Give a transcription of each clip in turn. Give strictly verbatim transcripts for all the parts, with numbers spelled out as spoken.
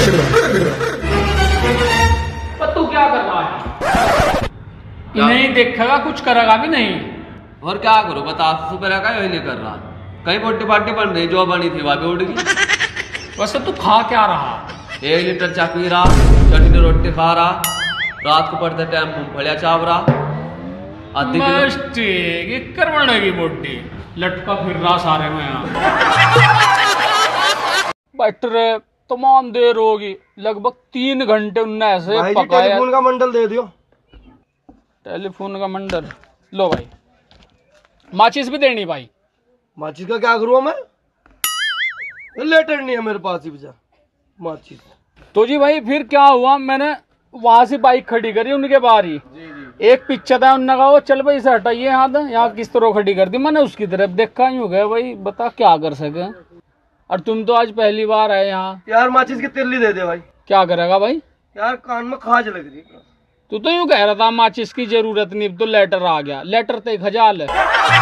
पर तू क्या कर रहा है? नहीं देखेगा, कुछ करेगा भी नहीं। और क्या करो बता, सुबह का यही नहीं कर रहा। कहीं बोटी बाटी बन रही, जो बनी थी वहां पे उड़ गई। वैसे तू खा क्या रहा? एक लीटर चा पी रहा, चटनी रोटी खा रहा, रात को पड़ते टाइम मूंगफलिया चाव रहा, आधी किलो बनेगी बोटी, लटका फिर रहा सारे में यहाँ। बैठे तमाम देर होगी, लगभग तीन घंटे उनने ऐसे पकाया। टेलीफोन का मंडल दे दियो। टेलीफोन का मंडल लो भाई। माचिस भी देनी भाई। माचिस का क्या करूँ मैं? लेटर नहीं है मेरे पास ही बचा माचिस। तो जी भाई फिर क्या हुआ, मैंने वहां से बाइक खड़ी करी उनके बाहर ही। एक पीछे था, उन्होंने कहा वो चल भाई से हटाइए यहाँ था, यहाँ किस तरह खड़ी कर दी। मैंने उसकी तरफ देखा ही हो गया भाई, बता क्या कर सके। और तुम तो आज पहली बार आए यहाँ। यार माचिस की तिल्ली दे दे भाई। क्या करेगा भाई? यार कान में खाज लग रही है। तू तो यूं कह रहा था माचिस की जरूरत नहीं, तो लेटर आ गया। लेटर तो एक हजार है।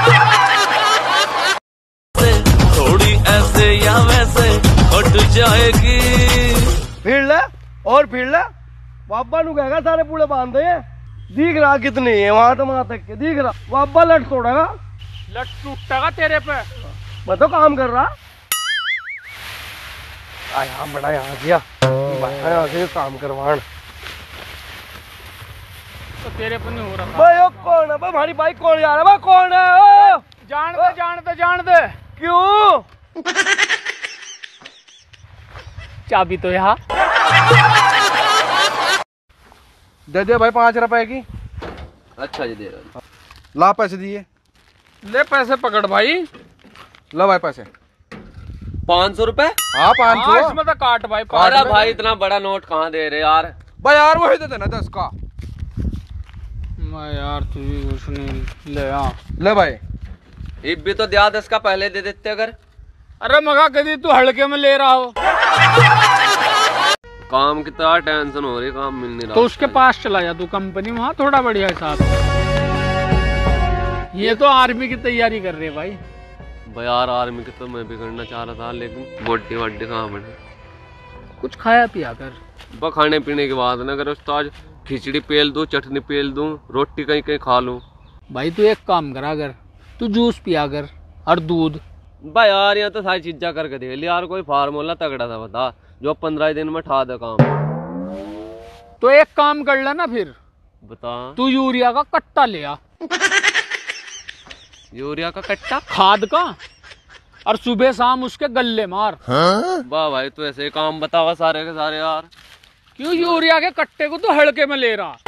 थोड़ी ऐसे या वैसे हट जाएगी। भीड़ ले और भीड़ ले। बाबा नु कहेगा सारे पूरे बांध दे। दिख रहा कितनी है वहां तो वहां तक के दिख रहा। बाबा लट तोड़ेगा, लट टूटेगा तेरे पे। मैं तो काम कर रहा। आया बड़ा यहाँ गया, यहाँ से काम करवान। तो तेरे पे नहीं हो रहा। भाई वो कौन है? भाई हमारी बाइक कौन जा रहा है? कौन है? ओ जान दे जान दे जान दे। क्यों? चाबी तो यहाँ दे दे भाई पाँच रुपए की। अच्छा जी दे रहा। ला पैसे दिए। ले पैसे पकड़ भाई। लो भाई पैसे। पाँच सौ रुपए? हाँ पाँच सौ। इसमें तो काट भाई। अरे भाई इतना बड़ा नोट कहाँ दे रहे यार? भाई यार वही दे देना दस का। मैं यार तू भी कुछ नहीं ले। हाँ ले भाई। इब भी तो दिया दस का पहले दे देते अगर। अरे मगा कभी तू हल्के में ले रहा हो। काम की तो टेंशन हो रही, काम मिल नहीं रहा। तो उसके पास चला जा तू, कंपनी वहाँ थोड़ा बढ़िया हिसाब। ये तो आर्मी की तैयारी कर रहे भाई। भाई यार आर्मी की तो मैं भी करना चाह रहा था, लेकिन बोटी वाटी कहाँ बने। कुछ खाया पिया कर। बस खाने पीने की बात ना करो तो आज खिचड़ी पेल दूं, चटनी पेल दूं, रोटी कहीं कहीं खा लूं। भाई तू एक काम करा कर, तू जूस पिया कर और दूध। भाई यार यहाँ तो सारी चीजा करके देख लिया यार, कोई फार्मूला तगड़ा था बता जो पंद्रह दिन में ठा दे काम। तो एक काम कर लेना फिर, बता। तू यूरिया का कट्टा ले आ। यूरिया का कट्टा? खाद का। और सुबह शाम उसके गल्ले मार। वाह भाई तू ऐसे काम बतावा सारे के सारे यार। क्यों यूरिया के कट्टे को तो हल्के में ले रहा?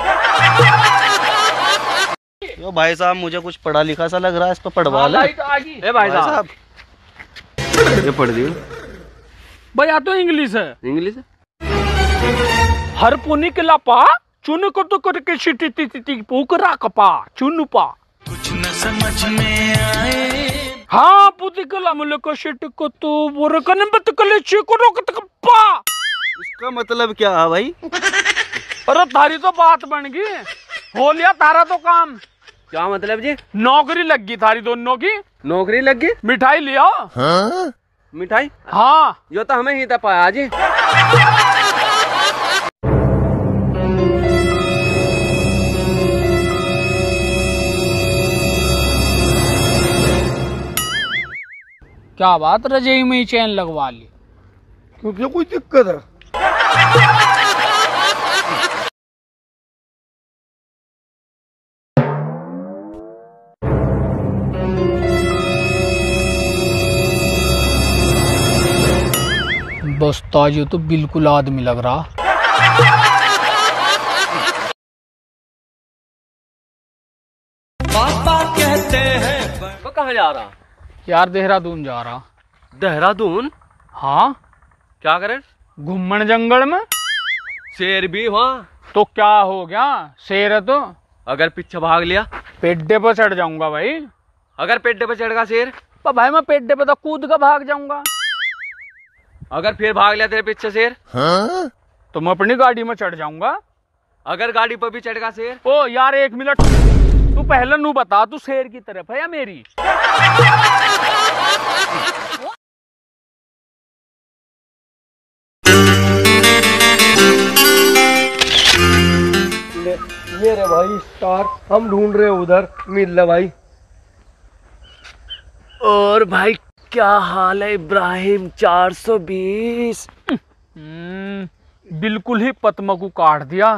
यो भाई साहब मुझे कुछ पढ़ा लिखा सा लग रहा है, इस पर पढ़वा ले। ए भाई साहब ये पढ़ दियो भाई। आ तो इंग्लिश है। इंग्लिश हर पुनी के लापा चुन को तो करके छिटी ती ती पुकरा कपा चुनुपा कुछ न समझ में आए। हाँ पुती कला मुले को शिट को तो बोर कने बत कले ची को रोकत कपा। इसका मतलब क्या है भाई? अरे तारी तो बात बन गई, हो लिया तारा तो काम। क्या मतलब जी? नौकरी लग गई थारी दोनों की। नौकरी लग गई? मिठाई लिया। हाँ? मिठाई? हाँ यो तो हमें ही था पाया जी। क्या बात, रजाई में ही चैन लगवा ली? क्योंकि कोई दिक्कत है? बस ताजू तो बिल्कुल आदमी लग रहा। पापा कहते हैं। तो कहाँ जा रहा? यार देहरादून जा रहा। देहरादून? हाँ क्या करे? घूमन जंगल में। शेर भी वहाँ? तो क्या हो गया, शेर है तो। अगर पीछे भाग लिया? पेड्डे पर चढ़ जाऊंगा भाई। अगर पेड्डे पर चढ़ गया शेर? तो भाई मैं पेड्डे पे तो कूद कर भाग जाऊंगा। अगर फिर भाग लिया तेरे पीछे शेर? हाँ? तो मैं अपनी गाड़ी में चढ़ जाऊंगा। अगर गाड़ी पर भी चढ़ गया शेर? ओ यार एक मिनट, तू पहले नू बता, तू शेर की तरफ है या मेरी? रहे भाई स्टार, हम ढूंढ रहे हैं उधर, मिल रहा भाई। और भाई क्या हाल है इब्राहिम? चार सौ बीस बिल्कुल ही पद्म को काट दिया।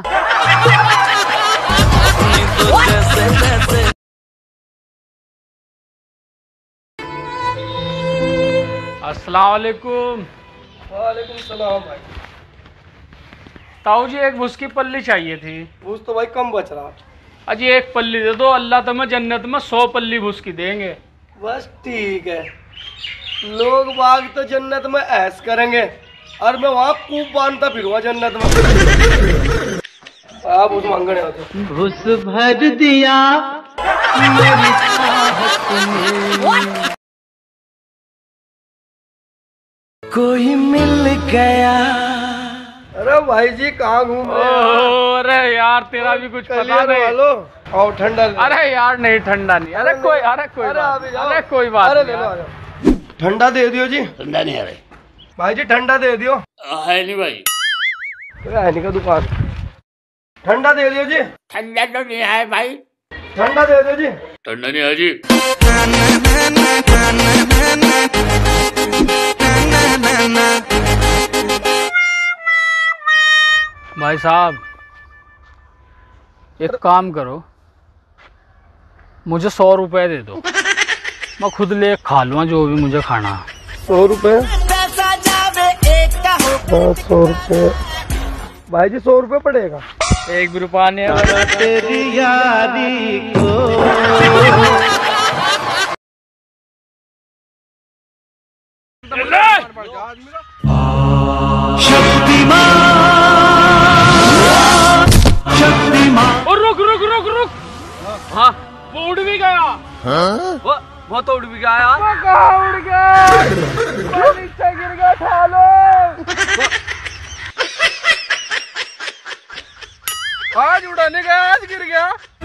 अस्सलाम वालेकुम। वालेकुम सलाम भाई। ताऊ जी एक भुस की पल्ली चाहिए थी। भूस तो भाई कम बच रहा। अजी एक पल्ली दे दो, अल्लाह तुम्हें जन्नत में सौ पल्ली भुस की देंगे। बस ठीक है। लोग बाग तो जन्नत में ऐश करेंगे और मैं वहाँ कूप बांधता फिरूंगा जन्नत में। आप उस मांगने होते घुस भर दिया मेरी चाहत में, कोई मिल गया। अरे भाई जी कहाँ घूम रहे हो? अरे यार तेरा भी कुछ पता नहीं। हेलो और ठंडा ले। अरे यार नहीं ठंडा नहीं। अरे कोई अरे कोई अरे बात अभी जाओ। अरे कोई बात अरे नहीं ले लो, यार। आ जाओ। ठंडा दे दियो जी। ठंडा नहीं आ रहा भाई जी ठंडा दे दियो। है नहीं भाई, रहने का दुकान। ठंडा दे दियो जी। ठंडा तो नहीं है भाई, ठंडा दे दियो जी। ठंडा नहीं है जी। भाई साहब एक काम करो, मुझे सौ रुपए दे दो, मैं खुद ले खा लूँगा जो भी मुझे खाना। सौ रुपए हाँ, सौ रुपए भाई जी, सौ रुपए पड़ेगा। एक भी रुपया नहीं है। तेरी यारी को और रुक रुक रुक रुक। हाँ वो उड़ भी गया। वो वो तो उड़ भी गया यार। वो कहाँ उड़ गया? वो नीचे गिर गया, उठा लो। आज उड़ाने गया, आज गिर गया।